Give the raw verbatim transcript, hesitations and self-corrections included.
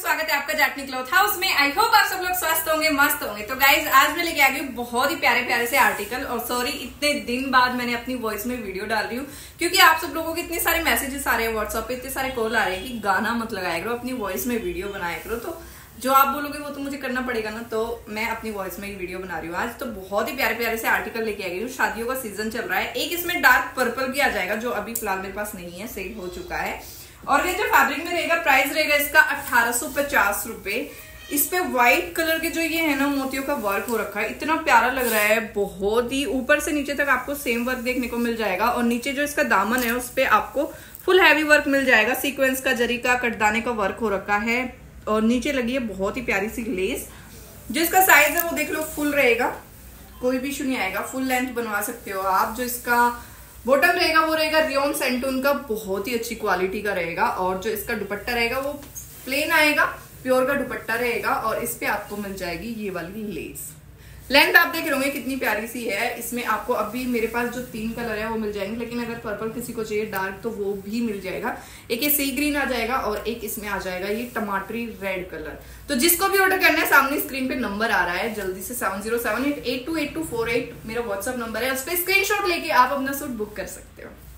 स्वागत है आपका जाटनी क्लॉथ हाउस में। आई होप आप सब लोग स्वस्थ होंगे, मस्त होंगे। तो गाइज आज मैं लेके आ गई बहुत ही प्यारे प्यारे से आर्टिकल। और सॉरी इतने दिन बाद मैंने अपनी वॉइस में वीडियो डाल रही हूँ क्योंकि आप सब लोगों के इतने सारे मैसेजेस आ रहे हैं व्हाट्सएप पे, इतने सारे कॉल आ रहे हैं कि गाना मत लगाया करो, अपनी वॉइस में वीडियो बनाया करो। तो जो आप बोलोगे वो तो मुझे करना पड़ेगा ना, तो मैं अपनी वॉइस में ही वीडियो बना रही हूँ आज। तो बहुत ही प्यारे प्यारे से आर्टिकल लेके आ गई हूँ। शादियों का सीजन चल रहा है। एक इसमें डार्क पर्पल भी आ जाएगा जो अभी फिलहाल मेरे पास नहीं है, सेल हो चुका है। और ये जो फैब्रिक में रहेगा, प्राइस रहेगा इसका अठारह सौ पचास रुपए। इस पे व्हाइट कलर के जो ये है ना मोतियों का वर्क हो रखा है, इतना प्यारा लग रहा है। बहुत ही ऊपर से नीचे तक आपको सेम वर्क देखने को मिल जाएगा। और नीचे जो इसका दामन है उस पे आपको फुल हैवी वर्क मिल जाएगा। सीक्वेंस का, जरी का, कटदाने का वर्क हो रखा है। और नीचे लगी है बहुत ही प्यारी सी लेस। जो इसका साइज है वो देख लो, फुल रहेगा, कोई भी इशू नहीं आएगा। फुल लेंथ बनवा सकते हो आप। जो इसका बॉटम रहेगा वो रहेगा रियोन सेंटून का, बहुत ही अच्छी क्वालिटी का रहेगा। और जो इसका दुपट्टा रहेगा वो प्लेन आएगा, प्योर का दुपट्टा रहेगा। और इस पे आपको मिल जाएगी ये वाली लेस। लेंथ आप देख रहे होंगे कितनी प्यारी सी है। इसमें आपको अभी मेरे पास जो तीन कलर है वो मिल जाएंगे, लेकिन अगर पर्पल किसी को चाहिए डार्क तो वो भी मिल जाएगा। एक ये सी ग्रीन आ जाएगा और एक इसमें आ जाएगा ये टमाटरी रेड कलर। तो जिसको भी ऑर्डर करना है, सामने स्क्रीन पे नंबर आ रहा है, जल्दी से seven zero seven eight eight two eight two four eight मेरा व्हाट्सअप नंबर है, उस पर स्क्रीन शॉट लेके आप अपना सूट बुक कर सकते हो।